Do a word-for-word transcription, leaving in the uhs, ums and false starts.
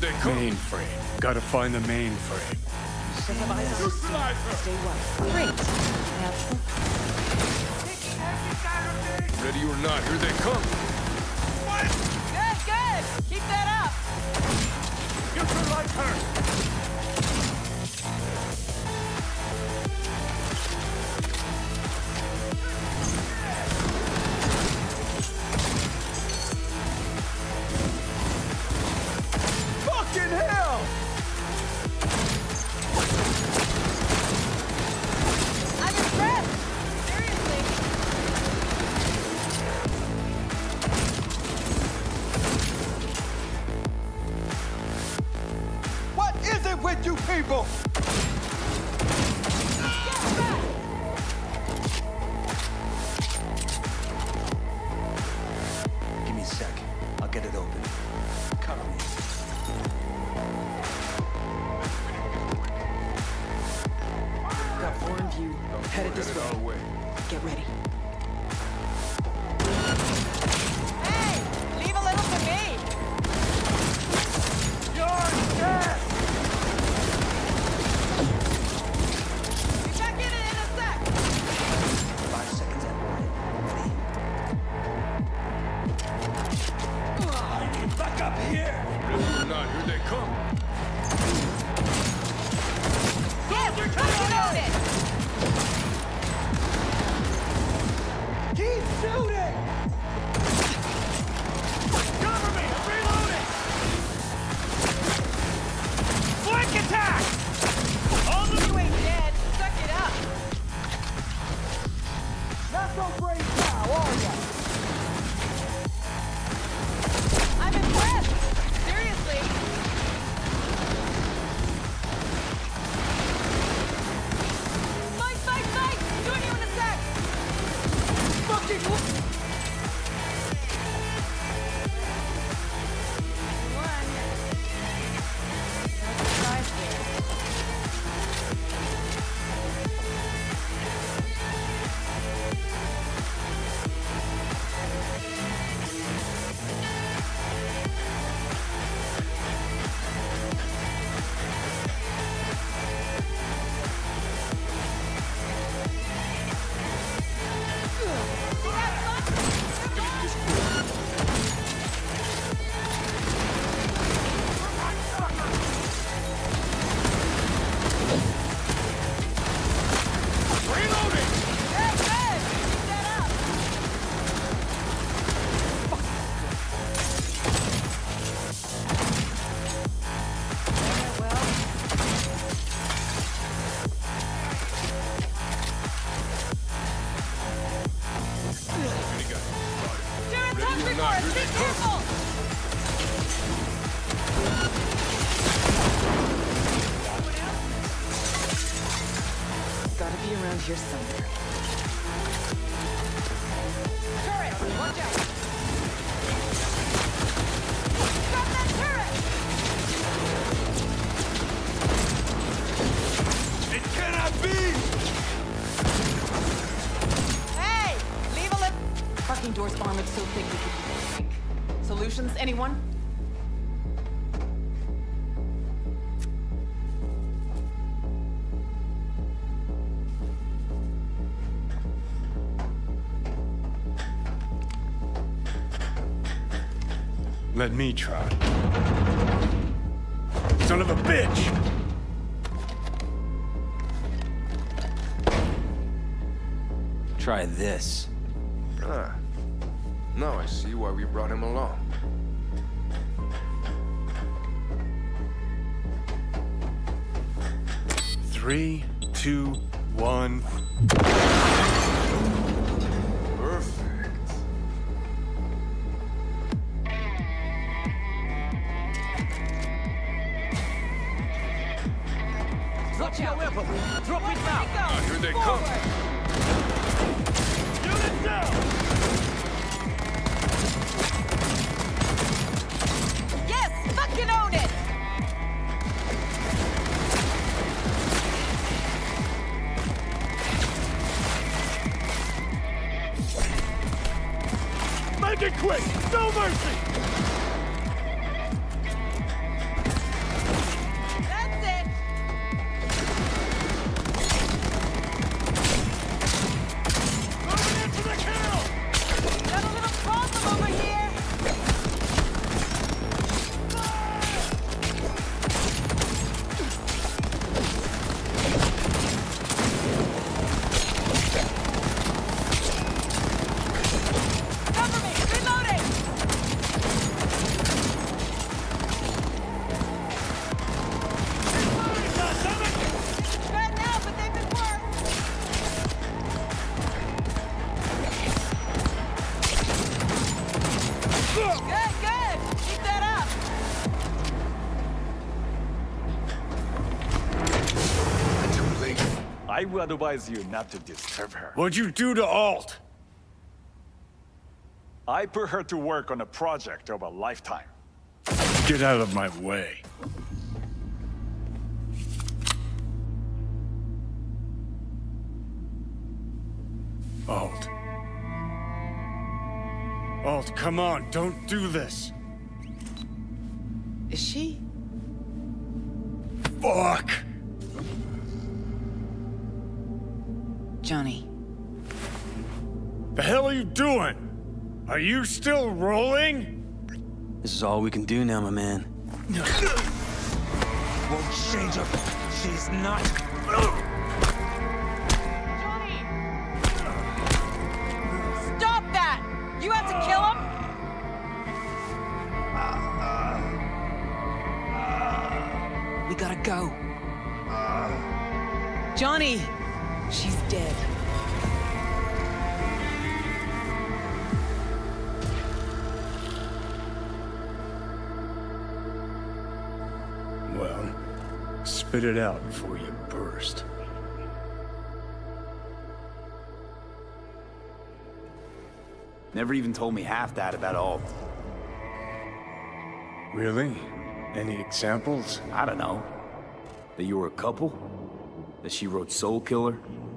they come. Mainframe. Gotta find the mainframe. Stay well. Great. Now, Ready or not, here they come. good, good. Keep that up. Get her like her. Fucking hell! I'm impressed. Seriously. What is it with you people? Get back. Give me a sec. I'll get it open. Cover me. Got four in view. Headed this way. Our way. Get ready. Hey! Leave a little for me! You're dead! Be back in it in a sec! Five seconds at warning. Ready? Back up here! Ready or not, here they come. Soldier, fucking own it! Keep shooting! Cover me! I'm reloading! Flank attack! All of you ain't dead. Suck it up. Not so brave now, are ya? I'm impressed. Seriously. Fight, fight, fight! Join you in a sec. Fucking One. No surprise here. See that Reloading! Good, good. Keep that up. Yeah, well. Ready, guys. Doing Ready touch or before not, us. here Be they come. careful. Gotta be around here somewhere. Turret, watch out. Stop that turret! It cannot be! Hey! Leave a lip. Parking door's armored so thick we could break. Solutions, anyone? Let me try. Son of a bitch! Try this. Ah. Now I see why we brought him along. Three, two, one. Perfect. Watch out. Drop it now! Ah, here they come. Unit down! Yes! Fucking own it! Make it quick! No mercy! I would advise you not to disturb her. What'd you do to Alt? I put her to work on a project of a lifetime. Get out of my way. Alt. Alt, come on, don't do this. Is she? Fuck! Johnny. The hell are you doing? Are you still rolling? This is all we can do now, my man. Won't change her. She's not. Johnny! Stop that! You have to kill him? We gotta go. Johnny! She's dead. Well, spit it out before you burst. Never even told me half that about Alt. Really? Any examples? I don't know. That you were a couple? That she wrote Soul Killer?